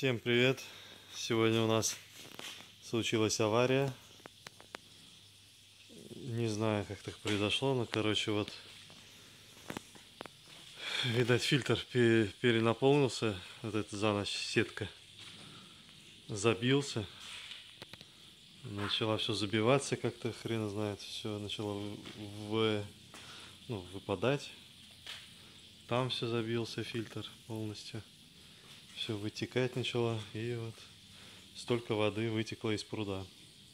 Всем привет! Сегодня у нас случилась авария. Не знаю, как так произошло, но короче вот, видать, фильтр перенаполнился, вот эта за ночь сетка забился, начала все забиваться как-то, хрен знает, все начало выпадать. Там все забился фильтр полностью, все вытекать начало, и вот столько воды вытекло из пруда.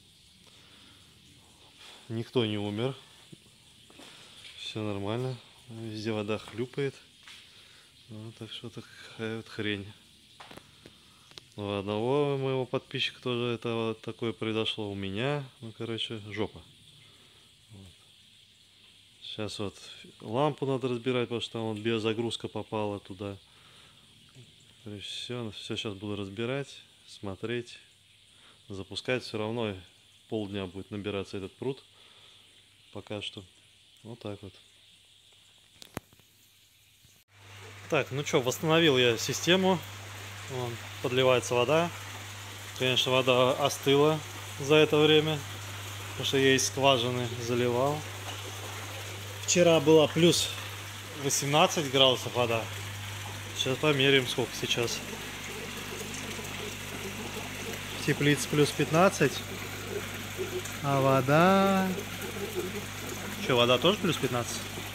Никто не умер, все нормально, везде вода хлюпает, ну, так что такая вот хрень. У одного моего подписчика тоже это вот такое произошло, у меня, ну короче, жопа. Вот. Сейчас вот лампу надо разбирать, потому что там вот биозагрузка попала туда. Все сейчас буду разбирать, смотреть, запускать. Все равно полдня будет набираться этот пруд. Пока что. Вот так вот. Так, ну что, восстановил я систему. Вон, подливается вода. Конечно, вода остыла за это время, потому что я из скважины заливал. Вчера было плюс 18 градусов вода. Сейчас померяем, сколько сейчас. В теплице плюс 15. А вода... Что, вода тоже плюс 15?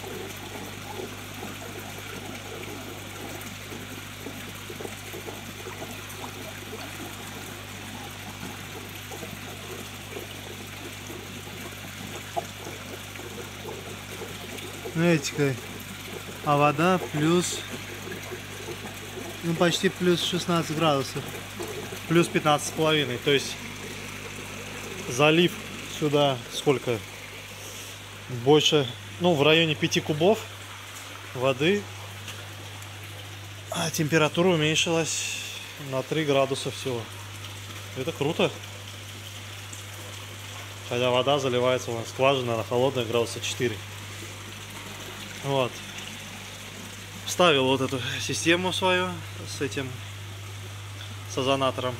Смотрите-ка. А вода плюс... Ну, почти плюс 16 градусов. Плюс 15,5. То есть залив сюда сколько? Больше, ну, в районе 5 кубов воды. А температура уменьшилась на 3 градуса всего. Это круто. Хотя вода заливается у нас скважина, она холодная, градуса 4. Вот. Вставил вот эту систему свою с этим, с озонатором.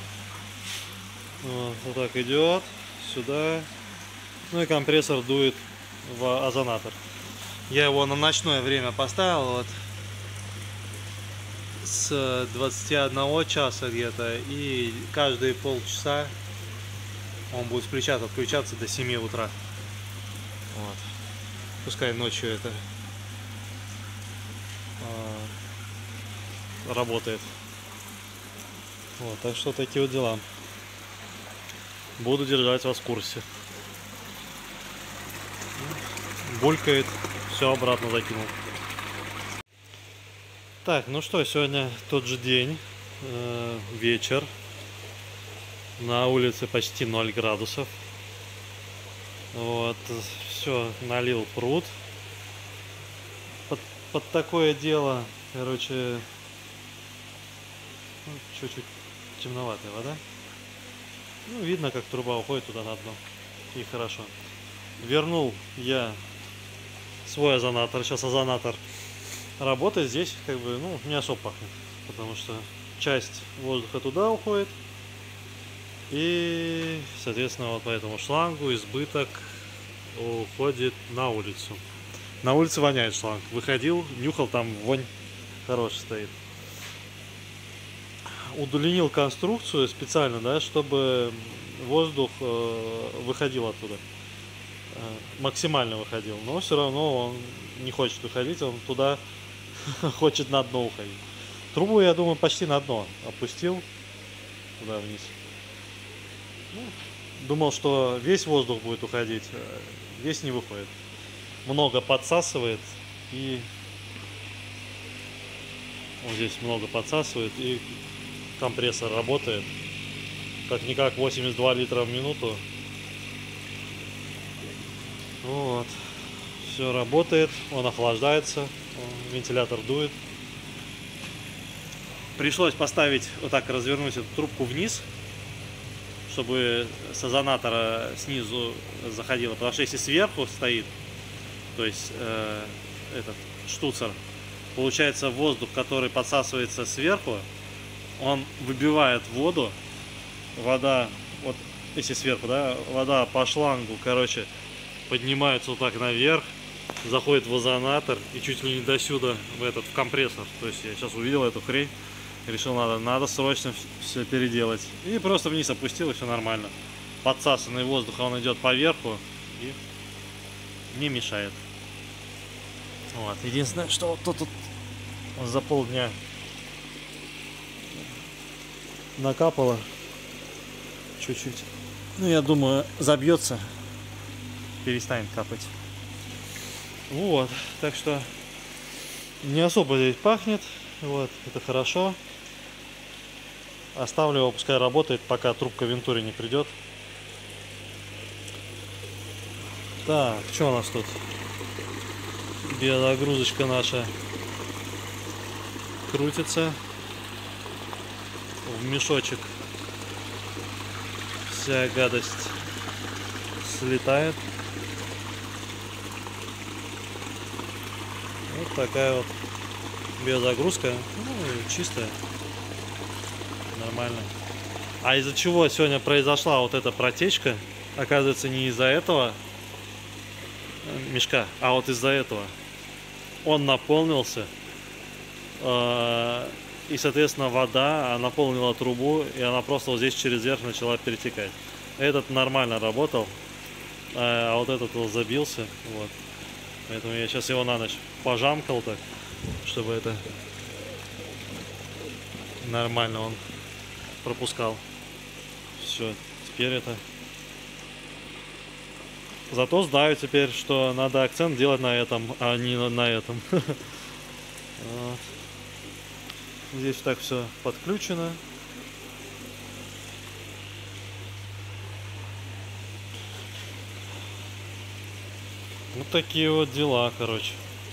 Вот так идет сюда. Ну и компрессор дует в озонатор. Я его на ночное время поставил, вот, с 21 часа где-то, и каждые полчаса он будет отключаться до 7 утра. Вот. Пускай ночью это работает. Вот, так что такие вот дела. Буду держать вас в курсе. Булькает, все обратно закинул. Так, ну что, сегодня тот же день, вечер. На улице почти 0 градусов. Вот, все, налил пруд. Под такое дело, короче, ну, чуть-чуть темноватая вода. Ну, видно, как труба уходит туда на дно. И хорошо. Вернул я свой озонатор. Сейчас озонатор работает здесь, как бы, ну, не особо пахнет. Потому что часть воздуха туда уходит. И, соответственно, вот по этому шлангу избыток уходит на улицу. На улице воняет шланг. Выходил, нюхал, там вонь хорошая стоит. Удлинил конструкцию специально, да, чтобы воздух выходил оттуда. Максимально выходил. Но все равно он не хочет выходить, он туда хочет на дно уходить. Трубу, я думаю, почти на дно опустил. Туда вниз. Ну, думал, что весь воздух будет уходить. Весь не выходит. Много подсасывает, и вот здесь много подсасывает, и компрессор работает как-никак 82 литра в минуту. Вот, все работает, он охлаждается, вентилятор дует. Пришлось поставить, вот так развернуть эту трубку вниз, чтобы с озонатора снизу заходило, потому что если сверху стоит, то есть этот штуцер, получается воздух, который подсасывается сверху, Он выбивает воду, вода, вот если сверху, да, вода по шлангу, короче, поднимается вот так наверх, заходит в озонатор и чуть ли не до сюда в компрессор. То есть я сейчас увидел эту хрень, решил, надо срочно все переделать. И просто вниз опустил, и все нормально. Подсасанный воздух, он идет поверху и не мешает. Вот. Единственное, что вот тут за полдня накапало чуть-чуть. Ну, я думаю, забьется, перестанет капать. Вот, так что не особо здесь пахнет. Вот, это хорошо. Оставлю его, пускай работает, пока трубка Вентури не придет. Так, что у нас тут? Биозагрузочка наша крутится в мешочек. Вся гадость слетает. Вот такая вот биозагрузка. Ну, чистая. Нормально. А из-за чего сегодня произошла вот эта протечка? Оказывается, не из-за этого мешка, а вот из-за этого. Он наполнился, и, соответственно, вода наполнила трубу, и она просто вот здесь через верх начала перетекать. Этот нормально работал, а вот этот вот забился. Вот. Поэтому я сейчас его на ночь пожамкал так, чтобы это нормально он пропускал. Все, теперь это... Зато знаю теперь, что надо акцент делать на этом, а не на этом. Вот. Здесь так все подключено. Вот такие вот дела, короче.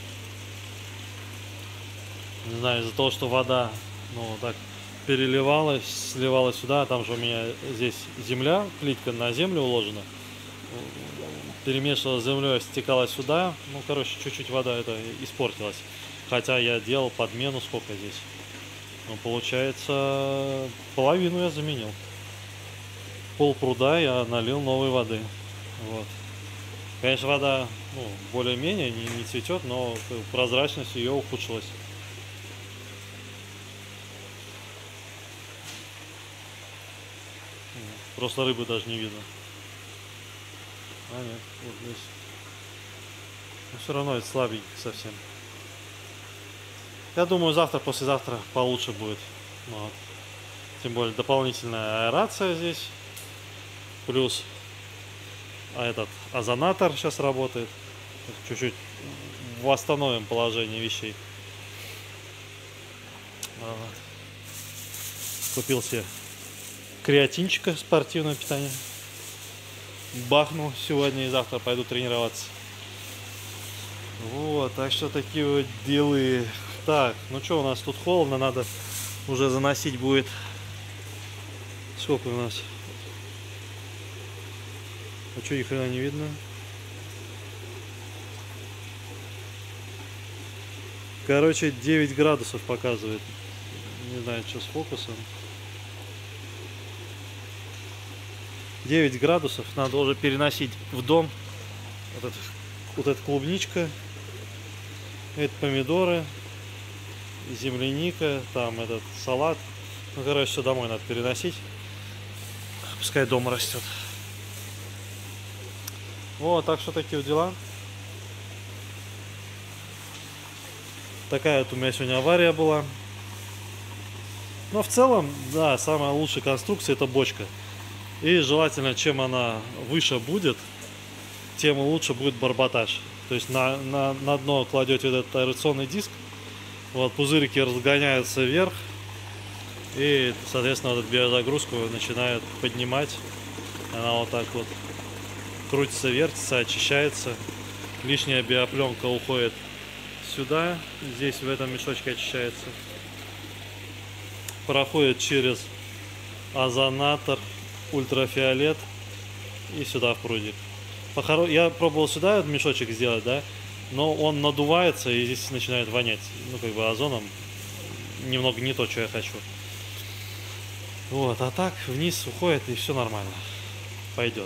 Не знаю, из-за того, что вода, ну, так переливалась, сливалась сюда. Там же у меня здесь земля, плитка на землю уложена. Перемешивалась с землей, стекала сюда. Ну, короче, чуть-чуть вода это испортилась. Хотя я делал подмену, сколько здесь. Ну, получается, половину я заменил. Пол пруда я налил новой воды. Вот. Конечно, вода, ну, более-менее не цветет, но прозрачность ее ухудшилась. Просто рыбы даже не видно. А нет, вот здесь. Но все равно это слабенький совсем. Я думаю, завтра, послезавтра получше будет. Вот. Тем более дополнительная аэрация здесь. Плюс этот озонатор сейчас работает. Чуть-чуть восстановим положение вещей. Вот. Купил себе креатинчика, спортивное питание. Бахнул сегодня и завтра пойду тренироваться. Вот, так что такие вот делы. Так, ну что, у нас тут холодно, надо уже заносить будет. Сколько у нас? А что, ни хрена не видно? Короче, 9 градусов показывает. Не знаю, что с фокусом. 9 градусов надо уже переносить в дом. Вот эта клубничка. Это помидоры. Земляника. Там этот салат. Ну, короче, все домой надо переносить. Пускай дома растет. Вот, так что такие вот дела. Такая вот у меня сегодня авария была. Но в целом, да, самая лучшая конструкция — это бочка. И желательно, чем она выше будет, тем лучше будет барботаж. То есть на дно кладете этот аэрационный диск, вот пузырики разгоняются вверх, и, соответственно, вот эту биозагрузку начинает поднимать. Она вот так вот крутится, вертится, очищается. Лишняя биопленка уходит сюда, здесь в этом мешочке очищается. Проходит через озонатор, ультрафиолет и сюда в прудик. Я пробовал сюда этот мешочек сделать, да, но он надувается и здесь начинает вонять. Ну, как бы озоном немного не то, что я хочу. Вот, а так вниз уходит и все нормально. Пойдет.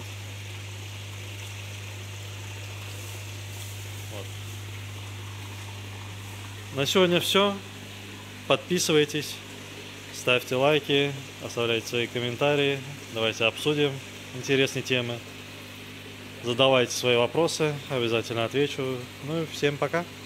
Вот. На сегодня все. Подписывайтесь, ставьте лайки, оставляйте свои комментарии. Давайте обсудим интересные темы. Задавайте свои вопросы, обязательно отвечу. Ну и всем пока.